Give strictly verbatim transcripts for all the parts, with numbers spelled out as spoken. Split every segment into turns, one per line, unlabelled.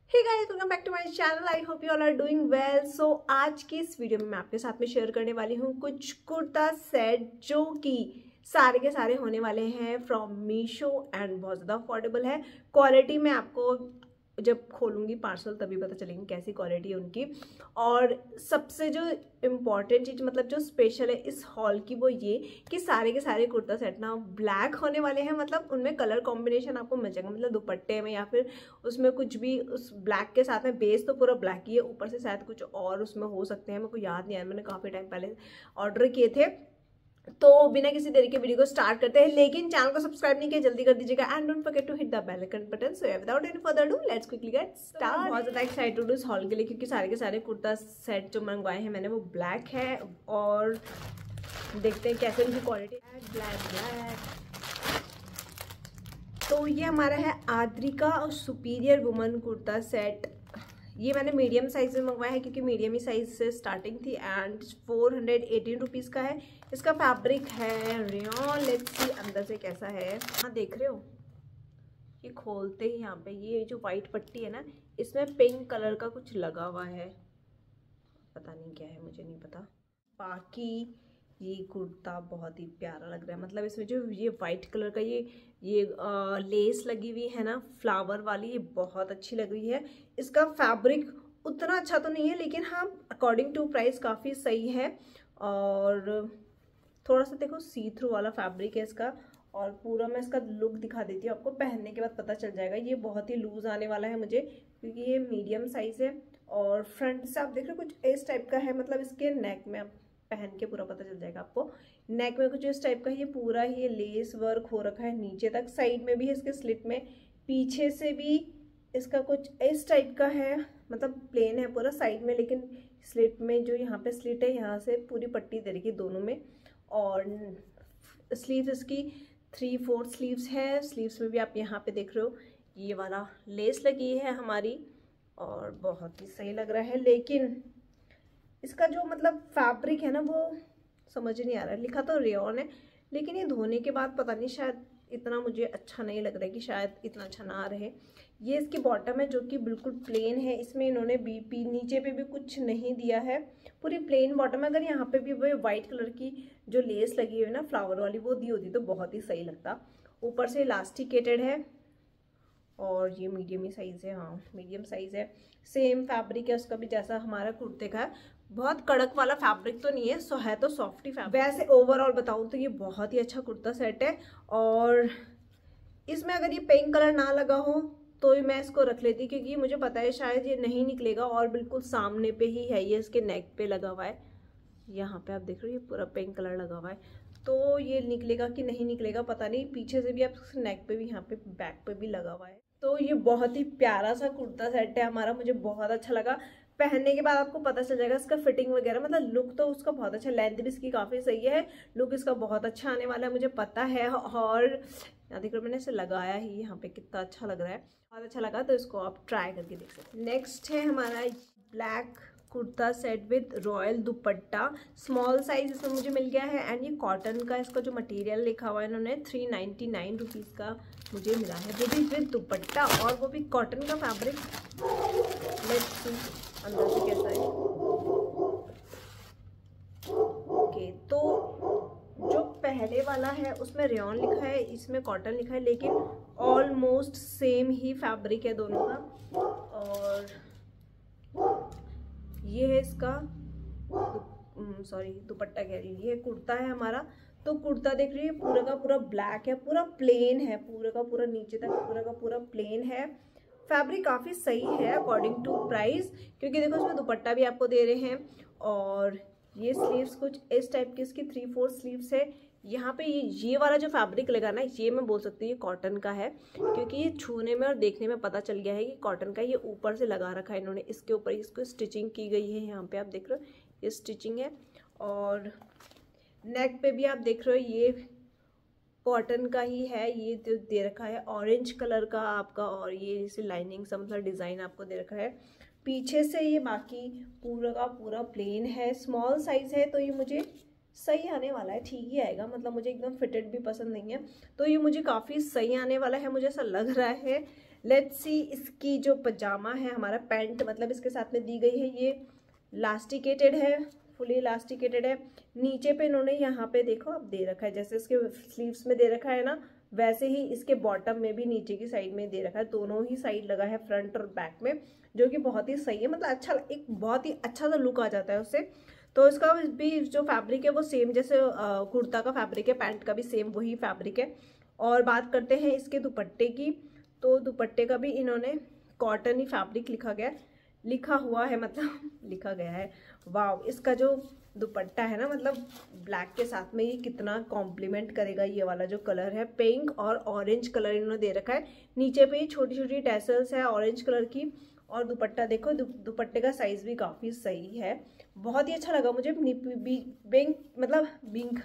Hey guys, welcome back to my channel. I hope you all are doing well. So आज की इस video में मैं आपके साथ में शेयर करने वाली हूँ कुछ कुर्ता सेट जो कि सारे के सारे होने वाले हैं फ्रॉम मीशो एंड बहुत ज़्यादा अफोर्डेबल है। क्वालिटी में आपको जब खोलूंगी पार्सल तभी पता चलेगी कैसी क्वालिटी है उनकी। और सबसे जो इम्पॉर्टेंट चीज़ मतलब जो स्पेशल है इस हॉल की वो ये कि सारे के सारे कुर्ता सेट ना ब्लैक होने वाले हैं। मतलब उनमें कलर कॉम्बिनेशन आपको मिल जाएगा, मतलब दुपट्टे में या फिर उसमें कुछ भी उस ब्लैक के साथ में बेस तो पूरा ब्लैक ही है, ऊपर से शायद कुछ और उसमें हो सकते हैं, मेरे को याद नहीं आया, मैंने काफ़ी टाइम पहले ऑर्डर किए थे। तो बिना किसी देरी के वीडियो को स्टार्ट करते हैं, लेकिन चैनल को सब्सक्राइब नहीं किया जल्दी कर दीजिएगा and don't forget to hit the bell icon button. So without any further do let's quickly get start. बहुत ज्यादा एक्साइटेड हूँ इस हॉल के लिए क्योंकि सारे के सारे कुर्ता सेट जो मंगवाए हैं मैंने वो ब्लैक है और देखते हैं कैसे उनकी क्वालिटी है। ब्लैक ब्लैक तो ये हमारा है आद्रिका और सुपीरियर वुमन कुर्ता सेट। ये मैंने मीडियम साइज में मंगवाया है क्योंकि मीडियम ही साइज से स्टार्टिंग थी and four hundred eighteen rupees का है। इसका फैब्रिक है रेयॉन। लेट्स सी अंदर से कैसा है। हाँ देख रहे हो, ये खोलते ही यहाँ पे ये जो वाइट पट्टी है ना, इसमें पिंक कलर का कुछ लगा हुआ है, पता नहीं क्या है, मुझे नहीं पता। बाकी ये कुर्ता बहुत ही प्यारा लग रहा है। मतलब इसमें जो ये वाइट कलर का ये ये आ, लेस लगी हुई है ना फ्लावर वाली, ये बहुत अच्छी लग रही है। इसका फैब्रिक उतना अच्छा तो नहीं है लेकिन हाँ अकॉर्डिंग टू प्राइस काफ़ी सही है। और थोड़ा सा देखो सी थ्रू वाला फैब्रिक है इसका। और पूरा मैं इसका लुक दिखा देती हूँ आपको, पहनने के बाद पता चल जाएगा। ये बहुत ही लूज आने वाला है मुझे क्योंकि ये मीडियम साइज है। और फ्रंट से आप देख रहे हो कुछ इस टाइप का है, मतलब इसके नेक में आप पहन के पूरा पता चल जाएगा आपको। नेक में कुछ इस टाइप का, ये पूरा ही ये लेस वर्क हो रखा है नीचे तक, साइड में भी है इसके स्लिट में, पीछे से भी इसका कुछ इस टाइप का है। मतलब प्लेन है पूरा साइड में, लेकिन स्लिट में जो यहाँ पे स्लिट है यहाँ से पूरी पट्टी दे रखी दोनों में। और स्लीव्स इसकी थ्री फोर्थ स्लीव्स है। स्लीव्स में भी आप यहाँ पे देख रहे हो ये वाला लेस लगी है हमारी और बहुत ही सही लग रहा है। लेकिन इसका जो मतलब फैब्रिक है ना वो समझ नहीं आ रहा है। लिखा तो रेयॉन है लेकिन ये धोने के बाद पता नहीं शायद इतना मुझे अच्छा नहीं लग रहा है कि शायद इतना अच्छा ना रहे। ये इसकी बॉटम है जो कि बिल्कुल प्लेन है, इसमें इन्होंने बीपी नीचे पे भी कुछ नहीं दिया है, पूरी प्लेन बॉटम है। अगर यहाँ पे भी वो वाइट कलर की जो लेस लगी हुई है ना फ्लावर वाली वो दी होती तो बहुत ही सही लगता। ऊपर से इलास्टिकेटेड है और ये मीडियम ही साइज़ है। हाँ मीडियम साइज़ है, सेम फैब्रिक है उसका भी जैसा हमारा कुर्ते का है। बहुत कड़क वाला फैब्रिक तो नहीं है, सो है तो सॉफ्टी फैब्रिक। वैसे ओवरऑल बताऊँ तो ये बहुत ही अच्छा कुर्ता सेट है। और इसमें अगर ये पिंक कलर ना लगा हो तो मैं इसको रख लेती क्योंकि मुझे पता है शायद ये नहीं निकलेगा। और बिल्कुल सामने पे ही है, ये इसके नेक पे लगा हुआ है, यहाँ पे आप देख रहे हो ये पूरा पिंक कलर लगा हुआ है। तो ये निकलेगा कि नहीं निकलेगा पता नहीं। पीछे से भी आप नेक पे भी यहाँ पे बैक पे भी लगा हुआ है। तो ये बहुत ही प्यारा सा कुर्ता सेट है हमारा, मुझे बहुत अच्छा लगा। पहनने के बाद आपको पता चल जाएगा इसका फिटिंग वगैरह, मतलब लुक तो उसका बहुत अच्छा, लेंथ भी इसकी काफ़ी सही है, लुक इसका बहुत अच्छा आने वाला है मुझे पता है। और यहाँ देख रहे मैंने इसे लगाया ही यहाँ पे, कितना अच्छा लग रहा है, बहुत अच्छा लगा। तो इसको आप ट्राई करके देख सकते हैं। नेक्स्ट है हमारा black kurta set with royal dupatta, small size इसमें मुझे मिल गया है। एंड ये कॉटन का इसका जो मटेरियल लिखा हुआ है इन्होंने थ्री नाइन्टी नाइन रुपीज़ का मुझे मिला है, वो भी विद दुपट्टा और वो भी कॉटन का फैब्रिक। लेट्स सी अंदर से कैसा है। ओके तो जो पहले वाला है उसमें रेयॉन लिखा है, इसमें कॉटन लिखा है, लेकिन ऑलमोस्ट सेम ही फैब्रिक है दोनों का। और ये है इसका सॉरी दुपट्टा कह रही, ये कुर्ता है हमारा। तो कुर्ता देख रही है पूरा का पूरा ब्लैक है, पूरा प्लेन है, पूरा का पूरा नीचे तक पूरा का पूरा प्लेन है। फैब्रिक काफ़ी सही है अकॉर्डिंग टू प्राइस क्योंकि देखो इसमें दुपट्टा भी आपको दे रहे हैं। और ये स्लीव्स कुछ इस टाइप की इसकी थ्री फोर स्लीव्स है। यहाँ पे ये ये वाला जो फैब्रिक लगा ना ये मैं बोल सकती हूँ ये कॉटन का है क्योंकि ये छूने में और देखने में पता चल गया है कि कॉटन का। ये ऊपर से लगा रखा है इन्होंने, इसके ऊपर इसको स्टिचिंग की गई है, यहाँ पे आप देख रहे हो ये स्टिचिंग है। और नेक पे भी आप देख रहे हो ये कॉटन का ही है, ये दे रखा है ऑरेंज कलर का आपका। और ये इसे लाइनिंग सा मतलब डिज़ाइन आपको दे रखा है। पीछे से ये बाकी पूरा का पूरा प्लेन है, स्मॉल साइज़ है तो ये मुझे सही आने वाला है, ठीक ही आएगा। मतलब मुझे एकदम फिटेड भी पसंद नहीं है तो ये मुझे काफ़ी सही आने वाला है, मुझे ऐसा लग रहा है। लेट्स सी इसकी जो पजामा है हमारा पैंट मतलब इसके साथ में दी गई है, ये इलास्टिकेटेड है, फुली इलास्टिकेटेड है। नीचे पे इन्होंने यहाँ पे देखो आप दे रखा है, जैसे इसके स्लीव्स में दे रखा है ना, वैसे ही इसके बॉटम में भी नीचे की साइड में दे रखा है। दोनों ही साइड लगा है फ्रंट और बैक में, जो कि बहुत ही सही है, मतलब अच्छा, एक बहुत ही अच्छा सा लुक आ जाता है उससे। तो इसका भी जो फैब्रिक है वो सेम जैसे कुर्ता का फैब्रिक है, पैंट का भी सेम वही फैब्रिक है। और बात करते हैं इसके दुपट्टे की, तो दुपट्टे का भी इन्होंने कॉटन ही फैब्रिक लिखा गया लिखा हुआ है मतलब लिखा गया है। वाव, इसका जो दुपट्टा है ना, मतलब ब्लैक के साथ में ये कितना कॉम्प्लीमेंट करेगा। ये वाला जो कलर है पिंक और ऑरेंज कलर इन्होंने दे रखा है। नीचे पे छोटी छोटी टैसल्स है ऑरेंज कलर की। और दुपट्टा देखो, दु, दुपट्टे का साइज भी काफ़ी सही है, बहुत ही अच्छा लगा मुझे। बिंक मतलब बिंक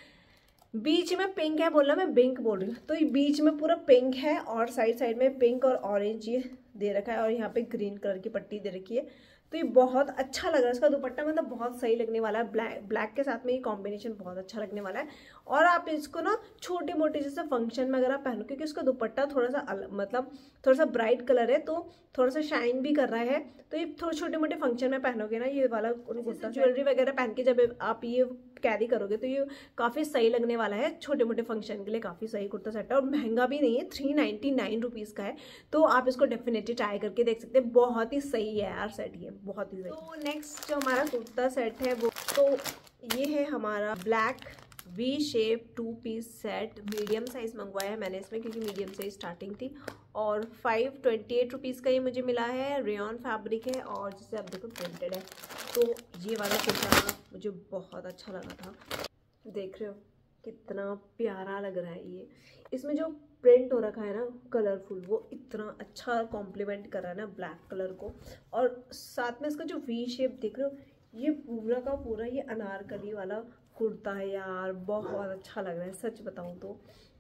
बीच में पिंक है, बोलना मैं बिंक बोल रही हूँ, तो ये बीच में पूरा पिंक है और साइड साइड में पिंक और ऑरेंज ये दे रखा है और यहाँ पे ग्रीन कलर की पट्टी दे रखी है। तो ये बहुत अच्छा लग रहा है, इसका दुपट्टा मतलब बहुत सही लगने वाला है। ब्लैक ब्लैक के साथ में ये कॉम्बिनेशन बहुत अच्छा लगने वाला है। और आप इसको ना छोटे मोटे जैसे फंक्शन में अगर आप पहनो, क्योंकि इसका दुपट्टा थोड़ा सा मतलब थोड़ा सा ब्राइट कलर है, तो थोड़ा सा शाइन भी कर रहा है, तो ये थोड़े छोटे मोटे फंक्शन में पहनोगे ना ये वाला कुर्ता, ज्वेलरी वगैरह पहन के जब आप ये कैरी करोगे तो ये काफ़ी सही लगने वाला है। छोटे मोटे फंक्शन के लिए काफ़ी सही कुर्ता सेट है और महंगा भी नहीं है, थ्री नाइन्टी नाइन रुपीज़ का है। तो आप इसको डेफिनेटली ट्राई करके देख सकते हैं, बहुत ही सही है यार सेट, ये बहुत ही सही। तो नेक्स्ट जो हमारा कुर्ता सेट है वो, तो ये है हमारा black V shape two piece set. Medium size मंगवाया है मैंने इसमें, क्योंकि मीडियम से स्टार्टिंग थी। और फाइव ट्वेंटी एट रुपीज़ का ये मुझे मिला है। रेयॉन फैब्रिक है और जिसे आप देखो प्रिंटेड है। तो ये वाला कुर्ता मुझे बहुत अच्छा लगा था, देख रहे हो कितना प्यारा लग रहा है ये। इसमें जो प्रिंट हो रखा है ना कलरफुल, वो इतना अच्छा कॉम्प्लीमेंट कर रहा है ना ब्लैक कलर को। और साथ में इसका जो वी शेप देख रहे हो, ये पूरा का पूरा ये अनारकली वाला कुर्ता है यार, बहुत अच्छा लग रहा है सच बताऊं तो,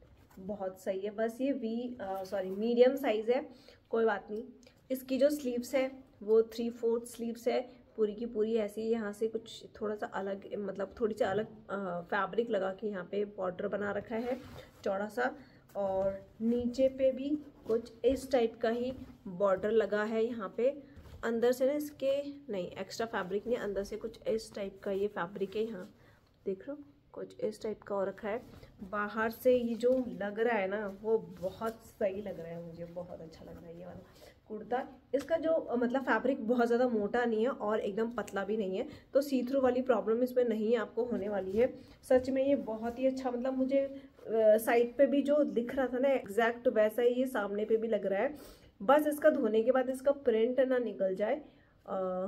बहुत सही है। बस ये वी सॉरी मीडियम साइज़ है, कोई बात नहीं। इसकी जो स्लीव्स है वो थ्री फोर्थ स्लीव्स है, पूरी की पूरी ऐसी। यहाँ से कुछ थोड़ा सा अलग मतलब थोड़ी सी अलग फैब्रिक लगा के यहाँ पे बॉर्डर बना रखा है चौड़ा सा। और नीचे पे भी कुछ इस टाइप का ही बॉर्डर लगा है यहाँ पे। अंदर से ना इसके नहीं एक्स्ट्रा फैब्रिक नहीं, अंदर से कुछ इस टाइप का ये फैब्रिक है, यहाँ देख लो कुछ इस टाइप का हो रखा है। बाहर से ये जो लग रहा है ना वो बहुत सही लग रहा है, मुझे बहुत अच्छा लग रहा है ये वाला कुर्ता। इसका जो मतलब फैब्रिक बहुत ज़्यादा मोटा नहीं है और एकदम पतला भी नहीं है, तो सी थ्रू वाली प्रॉब्लम इसमें नहीं आपको होने वाली है। सच में ये बहुत ही अच्छा, मतलब मुझे साइड पे भी जो दिख रहा था ना एग्जैक्ट वैसा ही ये सामने पे भी लग रहा है। बस इसका धोने के बाद इसका प्रिंट ना निकल जाए। आ,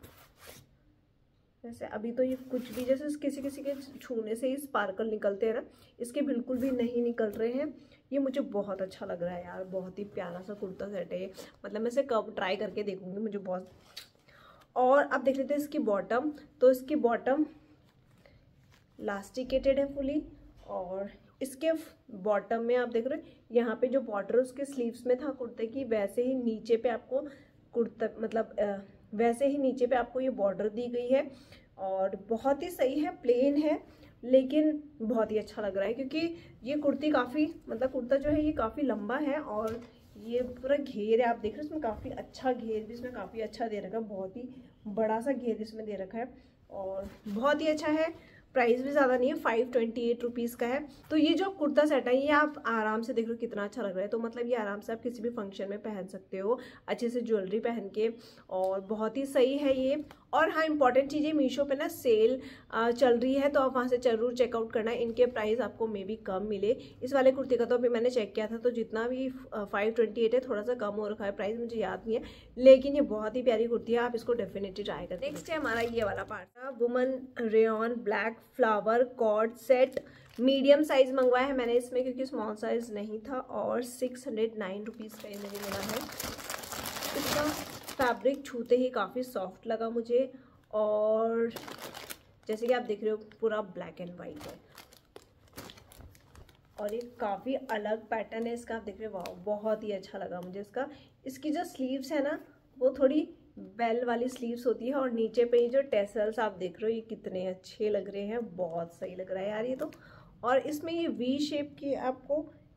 जैसे अभी तो ये कुछ भी जैसे किसी किसी के छूने से ही स्पार्कल निकलते हैं ना, इसके बिल्कुल भी नहीं निकल रहे हैं। ये मुझे बहुत अच्छा लग रहा है यार, बहुत ही प्यारा सा कुर्ता सेट है, मतलब मैं इसे कब ट्राई करके देखूंगी, मुझे बहुत। और अब देख लेते हैं इसकी बॉटम, तो इसकी बॉटम इलास्टिकेटेड है फुली। और इसके बॉटम में आप देख रहे हो यहाँ पे जो बॉर्डर उसके स्लीव्स में था कुर्ते की, वैसे ही नीचे पे आपको कुर्ता मतलब आ, वैसे ही नीचे पे आपको ये बॉर्डर दी गई है। और बहुत ही सही है, प्लेन है लेकिन बहुत ही अच्छा लग रहा है, क्योंकि ये कुर्ती काफ़ी मतलब कुर्ता जो है ये काफ़ी लंबा है और ये पूरा घेर है, आप देख रहे हो इसमें काफ़ी अच्छा घेर भी इसमें काफ़ी अच्छा दे रखा है, बहुत ही बड़ा सा घेर इसमें दे रखा है और बहुत ही अच्छा है। प्राइस भी ज़्यादा नहीं है, फाइव ट्वेंटी एट रुपीज़ का है। तो ये जो कुर्ता सेट है ये आप आराम से देख लो कितना अच्छा लग रहा है, तो मतलब ये आराम से आप किसी भी फंक्शन में पहन सकते हो अच्छे से ज्वेलरी पहन के, और बहुत ही सही है ये। और हाँ इंपॉर्टेंट चीज़ है, मीशो पे ना सेल चल रही है, तो आप वहाँ से जरूर चेकआउट करना, इनके प्राइस आपको मे बी कम मिले। इस वाले कुर्ते का तो अभी मैंने चेक किया था, तो जितना भी फाइव ट्वेंटी एट है, थोड़ा सा कम हो रखा है प्राइस, मुझे याद नहीं है, लेकिन ये बहुत ही प्यारी कुर्ती है, आप इसको डेफिनेटली ट्राई करें। नेक्स्ट है हमारा ये वाला part, woman rayon black flower cord set. Medium size मंगवाया है मैंने इसमें, क्योंकि स्मॉल साइज नहीं था, और सिक्स हंड्रेड नाइन रुपीज़ का ये मुझे मिला है। इसका फैब्रिक छूते ही काफ़ी सॉफ्ट लगा मुझे, और जैसे कि आप देख रहे हो पूरा ब्लैक एंड वाइट है, और ये काफ़ी अलग पैटर्न है इसका, आप देख रहे हो, वाह बहुत ही अच्छा लगा मुझे इसका। इसकी जो स्लीव्स है ना वो थोड़ी बेल वाली स्लीव्स होती है, और नीचे पे ये जो टेसल्स आप देख रहे हो ये कितने अच्छे लग रहे हैं, बहुत सही लग रहा है यार ये तो। और इसमें ये वी शेप की आपको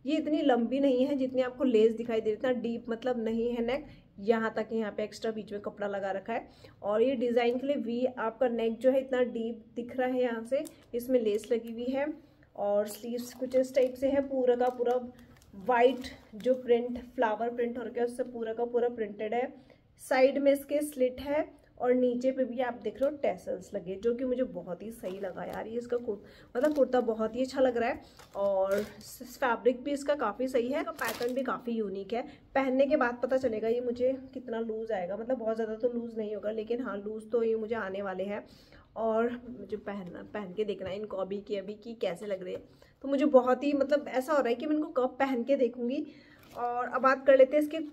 ये इतनी लंबी नहीं है जितनी आपको लेस दिखाई दे रही, इतना डीप मतलब नहीं है नेक, यहाँ तक यहाँ पे एक्स्ट्रा बीच में कपड़ा लगा रखा है। और ये डिज़ाइन के लिए वी आपका नेक जो है इतना डीप दिख रहा है, यहाँ से इसमें लेस लगी हुई है। और स्लीव्स कुछ इस टाइप से है, पूरा का पूरा वाइट जो प्रिंट फ्लावर प्रिंट हो रखा है उससे पूरा का पूरा प्रिंटेड है। साइड में इसके स्लिट है और नीचे पे भी आप देख रहे हो टैसल्स लगे, जो कि मुझे बहुत ही सही लगा यार। ये इसका कुर, मतलब कुर्ता बहुत ही अच्छा लग रहा है और फैब्रिक भी इसका काफ़ी सही है, पैटर्न भी काफ़ी यूनिक है। पहनने के बाद पता चलेगा ये मुझे कितना लूज़ आएगा, मतलब बहुत ज़्यादा तो लूज़ नहीं होगा, लेकिन हाँ लूज़ तो ये मुझे आने वाले हैं। और मुझे पहनना पहन के देखना है इनको अभी की अभी की कैसे लग रहे हैं। तो मुझे बहुत ही मतलब ऐसा हो रहा है कि मैं इनको कब पहन के देखूँगी। और अब बात कर लेते हैं इसके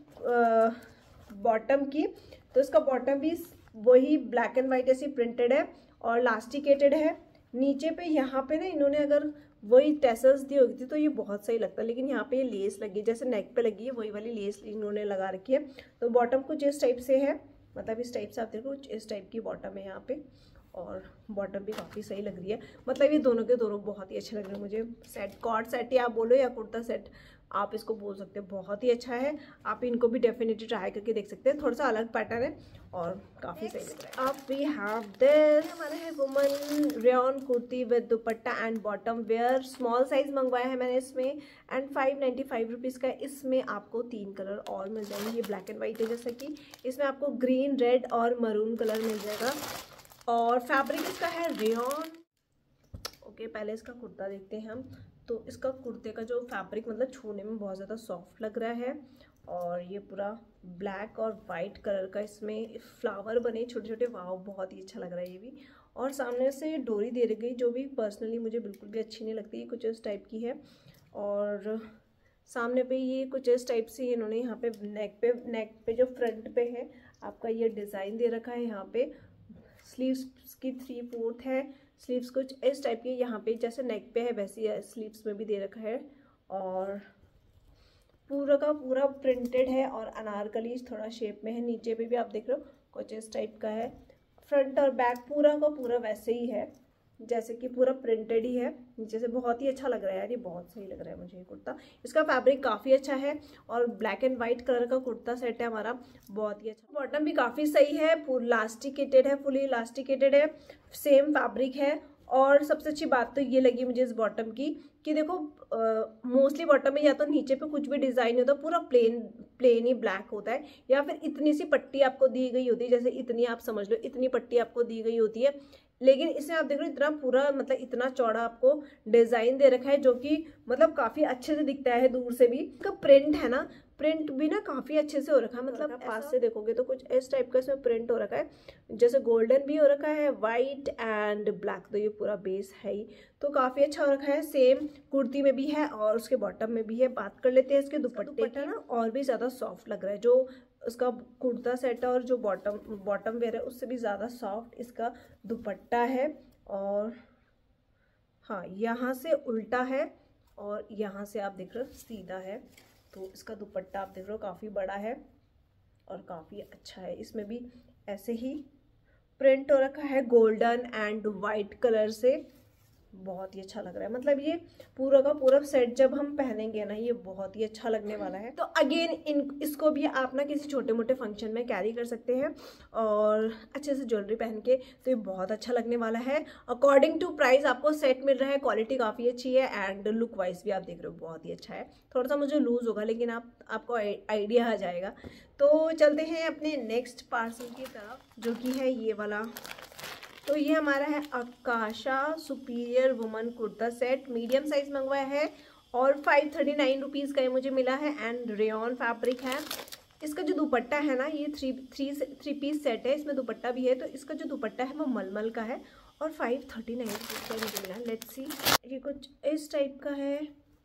बॉटम की। तो इसका बॉटम भी वही ब्लैक एंड वाइट ऐसी प्रिंटेड है और लास्टिकेटेड है। नीचे पे यहाँ पे ना इन्होंने अगर वही टेसल्स दी होगी थी तो ये बहुत सही लगता है, लेकिन यहाँ पे ये लेस लगी है, जैसे नेक पे लगी है वही वाली लेस इन्होंने लगा रखी है। तो बॉटम कुछ इस टाइप से है, मतलब इस टाइप से आप देखो कुछ इस टाइप की बॉटम है यहाँ पे, और बॉटम भी काफ़ी सही लग रही है। मतलब ये दोनों के दोनों बहुत ही अच्छे लग रहे हैं मुझे। सेट कॉर्ड सेट या आप बोलो या कुर्ता सेट आप इसको बोल सकते हैं, बहुत ही अच्छा है। आप इनको भी डेफिनेटली ट्राई करके देख सकते हैं, थोड़ा सा अलग पैटर्न है और काफ़ी सही लग रहा है। अब वी हैव दिस, हमारा है woman rayon kurti with dupatta and bottom wear. Small size मंगवाया है मैंने इसमें and five ninety five rupees का। इसमें आपको तीन कलर और मिल जाएंगे, ये ब्लैक एंड वाइट है जैसा कि, इसमें आपको ग्रीन रेड और मरून कलर मिल जाएगा और फैब्रिक इसका है रेयॉन। ओके पहले इसका कुर्ता देखते हैं हम। तो इसका कुर्ते का जो फैब्रिक मतलब छूने में बहुत ज़्यादा सॉफ्ट लग रहा है और ये पूरा ब्लैक और वाइट कलर का इसमें फ्लावर बने छोटे छोटे, वाव बहुत ही अच्छा लग रहा है ये भी। और सामने से डोरी दे रही गई जो भी पर्सनली मुझे बिल्कुल भी अच्छी नहीं लगती, कुछ इस टाइप की है। और सामने पे ये कुछ इस टाइप से इन्होंने यहाँ पे नेक पे नेक पे जो फ्रंट पे है आपका ये डिज़ाइन दे रखा है। यहाँ पे स्लीव्स की थ्री फोर्थ है, स्लीव्स कुछ इस टाइप की यहाँ पे जैसे नेक पे है वैसे स्लीव्स में भी दे रखा है। और पूरा का पूरा प्रिंटेड है और अनारकली थोड़ा शेप में है। नीचे पे भी आप देख रहे हो कुछ इस टाइप का है। फ्रंट और बैक पूरा का पूरा वैसे ही है जैसे कि पूरा प्रिंटेड ही है नीचे से। बहुत ही अच्छा लग रहा है यार, ये बहुत सही लग रहा है मुझे ये कुर्ता। इसका फैब्रिक काफ़ी अच्छा है और ब्लैक एंड वाइट कलर का कुर्ता सेट है हमारा, बहुत ही अच्छा। बॉटम भी काफ़ी सही है, फुल इलास्टिकेटेड है, फुली इलास्टिकेटेड है, सेम फैब्रिक है। और सबसे अच्छी बात तो ये लगी मुझे इस बॉटम की कि देखो मोस्टली बॉटम में या तो नीचे पे कुछ भी डिज़ाइन होता है, पूरा प्लेन प्लेन ही ब्लैक होता है, या फिर इतनी सी पट्टी आपको दी गई होती है, जैसे इतनी आप समझ लो इतनी पट्टी आपको दी गई होती है। लेकिन इसमें आप देख रहे हो इतना पूरा मतलब इतना चौड़ा आपको डिज़ाइन दे रखा है जो कि मतलब काफ़ी अच्छे से दिखता है दूर से भी। इसका प्रिंट है ना, प्रिंट भी ना काफ़ी अच्छे से हो रखा है, मतलब पास से देखोगे तो कुछ इस टाइप का इसमें प्रिंट हो रखा है, जैसे गोल्डन भी हो रखा है, वाइट एंड ब्लैक, तो ये पूरा बेस है ही, तो काफ़ी अच्छा हो रखा है। सेम कुर्ती में भी है और उसके बॉटम में भी है। बात कर लेते हैं इसके दुपट्टे की ना, और भी ज़्यादा सॉफ्ट लग रहा है। जो उसका कुर्ता सेट है और जो बॉटम बॉटम वेयर है उससे भी ज़्यादा सॉफ्ट इसका दुपट्टा है। और हाँ यहाँ से उल्टा है और यहाँ से आप देख रहे हो सीधा है, तो इसका दुपट्टा आप देख रहे हो काफ़ी बड़ा है और काफ़ी अच्छा है। इसमें भी ऐसे ही प्रिंट हो रखा है गोल्डन एंड वाइट कलर से, बहुत ही अच्छा लग रहा है। मतलब ये पूरा का पूरा सेट जब हम पहनेंगे ना ये बहुत ही अच्छा लगने वाला है। तो अगेन इन इसको भी आप ना किसी छोटे मोटे फंक्शन में कैरी कर सकते हैं और अच्छे से ज्वेलरी पहन के, तो ये बहुत अच्छा लगने वाला है। अकॉर्डिंग टू प्राइस आपको सेट मिल रहा है, क्वालिटी काफ़ी अच्छी है एंड लुक वाइज भी आप देख रहे हो बहुत ही अच्छा है। थोड़ा सा मुझे लूज़ होगा लेकिन आप आपको आइडिया आ जाएगा। तो चलते हैं अपने नेक्स्ट पार्सल की तरफ जो कि है ये वाला। तो ये हमारा है Aakasha superior woman kurta set, medium size मंगवाया है और फाइव थर्टी नाइन रुपीज़ का ये मुझे मिला है एंड रेयॉन फैब्रिक है। इसका जो दुपट्टा है ना, ये three three three piece set है, इसमें दुपट्टा भी है, तो इसका जो दुपट्टा है वो मलमल का है और फाइव थर्टी नाइन रुपीज़ का मुझे मिला। लेट्स सी, ये कुछ इस टाइप का है।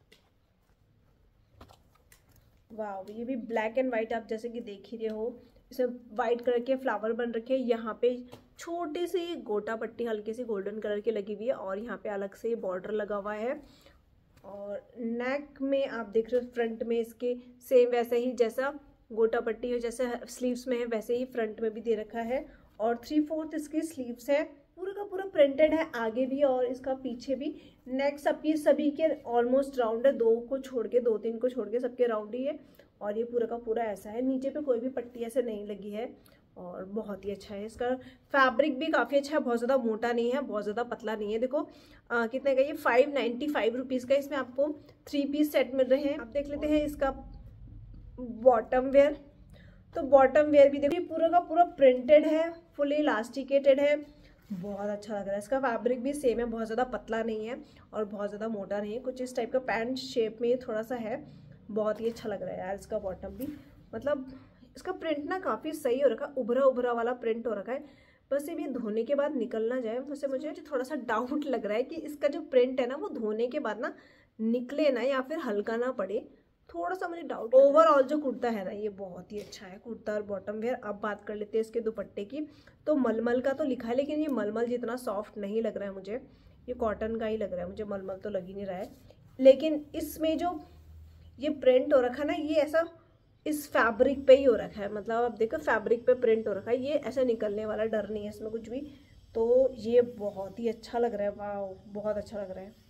वाह, ये भी ब्लैक एंड वाइट आप जैसे कि देख ही रहे हो, इसमें वाइट कलर के फ्लावर बन रखे हैं। यहाँ पे छोटी सी गोटा पट्टी हल्की सी गोल्डन कलर की लगी हुई है और यहाँ पे अलग से बॉर्डर लगा हुआ है। और नेक में आप देख रहे हो फ्रंट में इसके सेम वैसे ही जैसा गोटा पट्टी है जैसे स्लीव्स में है वैसे ही फ्रंट में भी दे रखा है और थ्री फोर्थ इसकी स्लीव्स है। पूरा का पूरा प्रिंटेड है आगे भी और इसका पीछे भी। नेक सबकी सभी के ऑलमोस्ट राउंड है, दो को छोड़ के, दो तीन को छोड़ के सबके राउंड ही है। और ये पूरा का पूरा ऐसा है, नीचे पे कोई भी पट्टी ऐसे नहीं लगी है और बहुत ही अच्छा है। इसका फैब्रिक भी काफ़ी अच्छा है, बहुत ज़्यादा मोटा नहीं है, बहुत ज़्यादा पतला नहीं है। देखो आ, कितने का ये फाइव नाइन्टी फाइव रुपीज़ का इसमें आपको थ्री पीस सेट मिल रहे हैं। आप देख लेते हैं इसका बॉटम वेयर। तो बॉटम वेयर भी देखिए पूरा का पूरा प्रिंटेड है, फुली इलास्टिकेटेड है, बहुत अच्छा लग रहा है। इसका फैब्रिक भी सेम है, बहुत ज़्यादा पतला नहीं है और बहुत ज़्यादा मोटा नहीं है, कुछ इस टाइप का पैंट शेप में थोड़ा सा है। बहुत ही अच्छा लग रहा है यार इसका बॉटम भी। मतलब इसका प्रिंट ना काफ़ी सही हो रखा है, उभरा उभरा वाला प्रिंट हो रखा है। बस ये धोने के बाद निकल ना जाए, वैसे मुझे थोड़ा सा डाउट लग रहा है कि इसका जो प्रिंट है ना वो धोने के बाद ना निकले ना या फिर हल्का ना पड़े, थोड़ा सा मुझे डाउट। ओवरऑल जो कुर्ता है ना ये बहुत ही अच्छा है, कुर्ता और बॉटम वेयर। अब बात कर लेते हैं इसके दुपट्टे की। तो मलमल का तो लिखा है लेकिन ये मलमल जितना सॉफ्ट नहीं लग रहा है मुझे, ये कॉटन का ही लग रहा है मुझे, मलमल तो लग ही नहीं रहा है। लेकिन इसमें जो ये प्रिंट हो रखा है ना ये ऐसा इस फैब्रिक पे ही हो रखा है, मतलब आप देखो फैब्रिक पे प्रिंट हो रखा है, ये ऐसा निकलने वाला डर नहीं है इसमें कुछ भी। तो ये बहुत ही अच्छा लग रहा है, वाह बहुत अच्छा लग रहा है।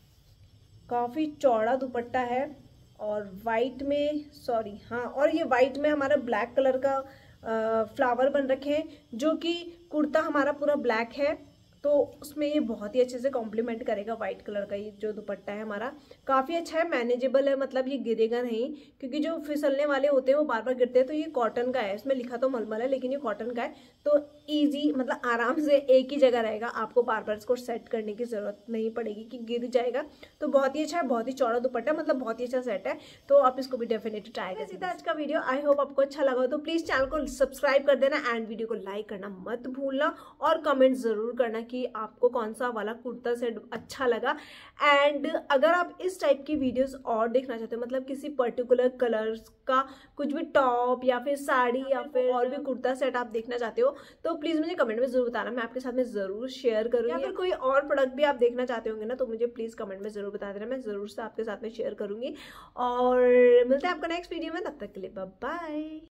काफ़ी चौड़ा दुपट्टा है और वाइट में, सॉरी हाँ, और ये वाइट में हमारा ब्लैक कलर का आ, फ्लावर बन रखे हैं, जो कि कुर्ता हमारा पूरा ब्लैक है तो उसमें ये बहुत ही अच्छे से कॉम्प्लीमेंट करेगा। वाइट कलर का ये जो दुपट्टा है हमारा काफ़ी अच्छा है, मैनेजेबल है, मतलब ये गिरेगा नहीं, क्योंकि जो फिसलने वाले होते हैं वो बार बार गिरते हैं। तो ये कॉटन का है, इसमें लिखा तो मलमल है लेकिन ये कॉटन का है, तो ईजी मतलब आराम से एक ही जगह रहेगा, आपको बार बार इसको सेट करने की ज़रूरत नहीं पड़ेगी कि गिर जाएगा। तो बहुत ही अच्छा है, बहुत ही चौड़ा दुपट्टा, मतलब बहुत ही अच्छा सेट है, तो आप इसको भी डेफिनेटली ट्राई करें। सीधा आज का वीडियो, आई होप आपको अच्छा लगा हो, तो प्लीज़ चैनल को सब्सक्राइब कर देना एंड वीडियो को लाइक करना मत भूलना और कमेंट ज़रूर करना कि आपको कौन सा वाला कुर्ता सेट अच्छा लगा। एंड अगर आप इस टाइप की वीडियोस और देखना चाहते हो, मतलब किसी पर्टिकुलर कलर्स का कुछ भी टॉप या फिर साड़ी या फिर और भी कुर्ता सेट आप देखना चाहते हो, तो प्लीज़ मुझे कमेंट में ज़रूर बताना, मैं आपके साथ में ज़रूर शेयर करूँगी। या फिर कोई और प्रोडक्ट भी आप देखना चाहते होंगे ना, तो मुझे प्लीज़ कमेंट में ज़रूर बता देना, मैं ज़रूर से आपके साथ में शेयर करूँगी। और मिलते हैं आपका नेक्स्ट वीडियो में, तब तक के लिए बाय बाय।